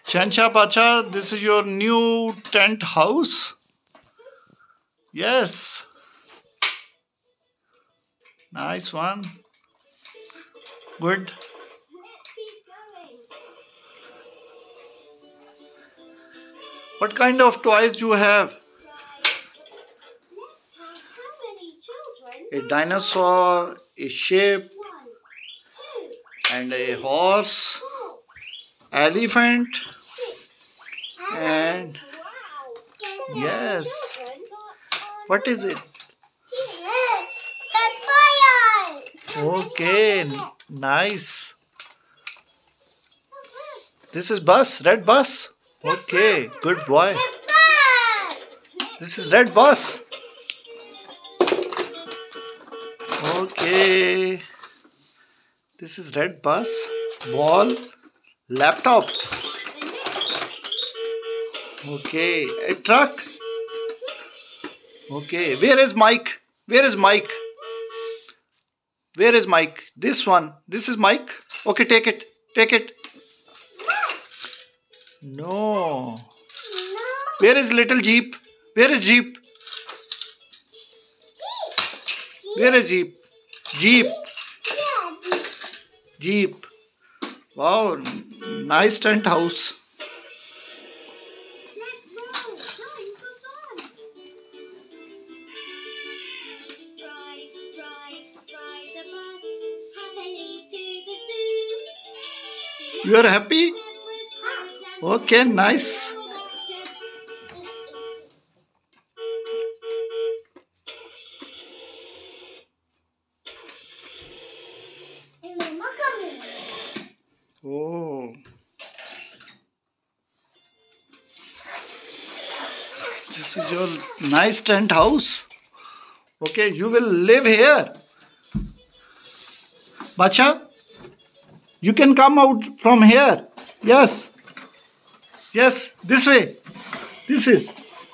Shansha Pacha, this is your new tent house? Yes. Nice one. Good. What kind of toys do you have? A dinosaur, a ship, and a horse, elephant, and yes. What is it? Okay, nice. This is bus, red bus. Okay, good boy. This is red bus. Okay. This is red bus. Ball. Laptop. Okay. A truck. Okay. Where is Mike? Where is Mike? Where is Mike? This one. This is Mike. Okay, take it. Take it. No. Where is little Jeep? Where is Jeep? Where is Jeep? Jeep. Jeep. Wow, nice tent house. You are happy? Okay, nice. Oh. This is your nice tent house. Okay, you will live here. Bacha, you can come out from here. Yes. Yes, this way. This is.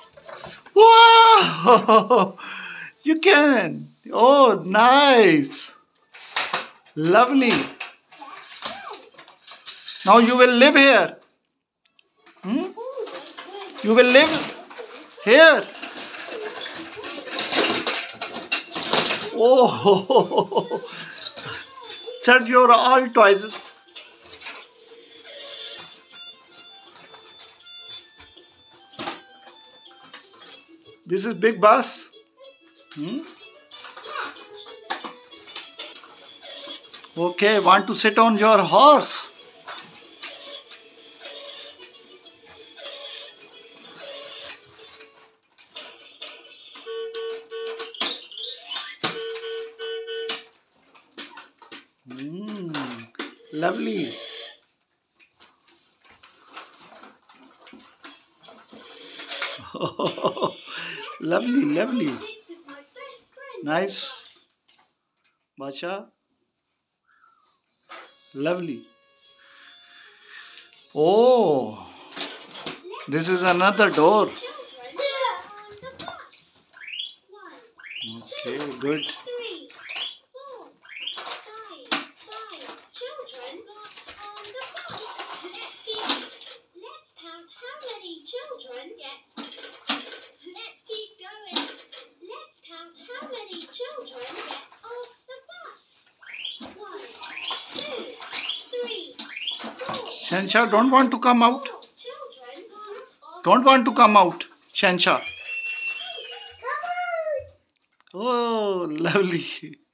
Wow! You can. Oh, nice. Lovely. Now you will live here. You will live here. Oh, set your all toys. This is big bus. Okay, want to sit on your horse? Lovely. Lovely, lovely. Nice. Bacha. Lovely. Oh, this is another door. Okay, good. Shansha, don't want to come out. Don't want to come out, Shansha. Oh, lovely.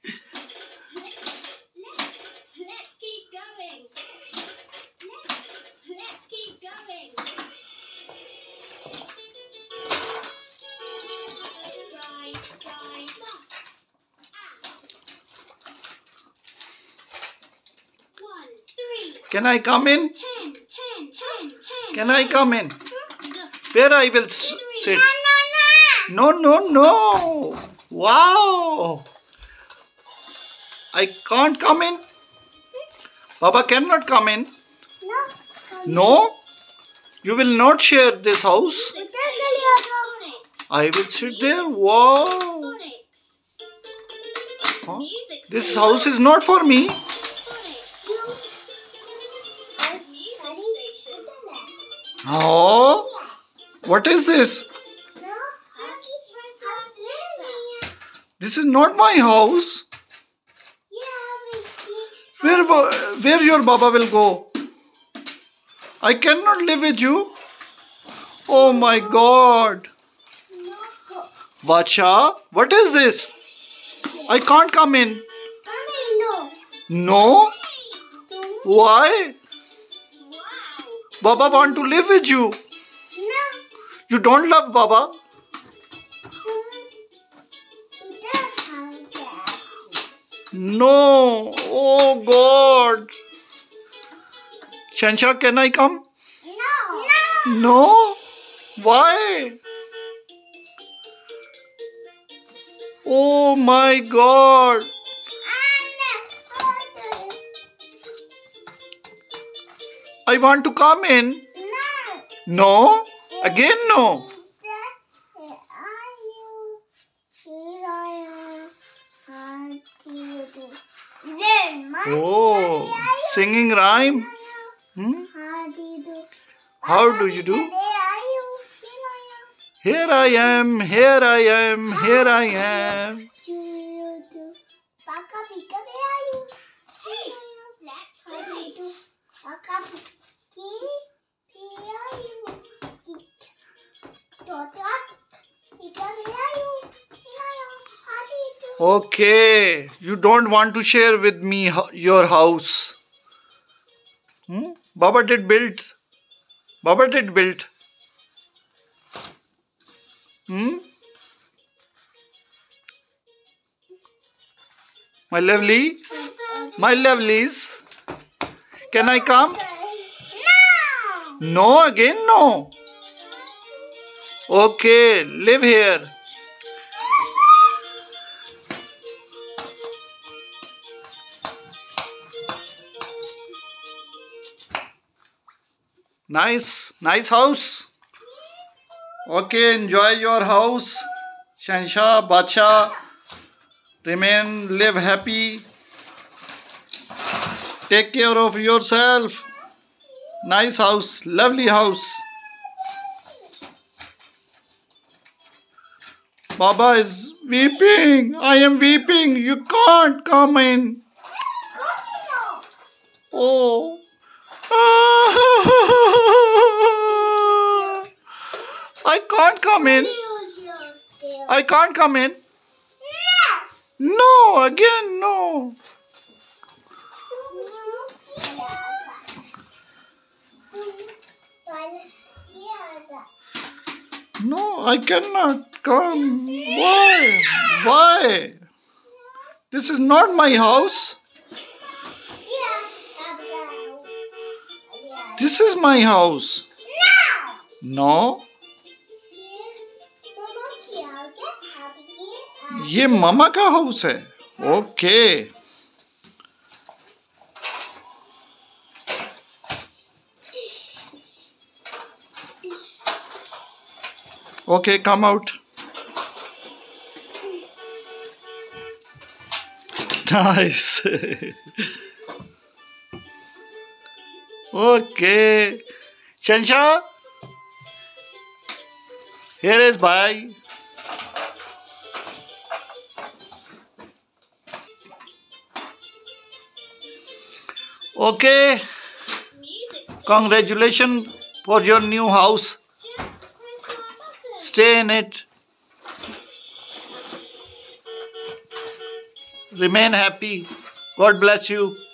Can I come in? Can I come in? Where I will sit? No, no, no. Wow. I can't come in. Baba cannot come in. No? You will not share this house. I will sit there. Wow. Huh? This house is not for me. Oh, what is this? This is not my house. Where your Baba will go? I cannot live with you. Oh my God. Vacha, what is this? I can't come in. No? Why? Baba want to live with you. You don't love Baba? No. Oh God. Shansha, can I come? No? Why? Oh my God. I want to come in. No? Again no? Oh, singing rhyme? How do you do? Here I am, here I am, here I am. Okay, you don't want to share with me your house. Baba did build. Baba did build. My lovelies. My lovelies. Can I come? No, again no. Okay, live here. Nice house. Okay, enjoy your house. Shansha, Bacha, live happy. Take care of yourself. Nice house, lovely house. Baba is weeping. I am weeping. You can't come in. Oh. I can't come in. I can't come in. No, again no. No, I cannot come. Why? Why? This is not my house. This is my house. No. ये मामा का house है. Okay. Okay, come out. Nice. Okay. Shansha, here is bye. Okay. Congratulations for your new house. Stay in it. Remain happy. God bless you.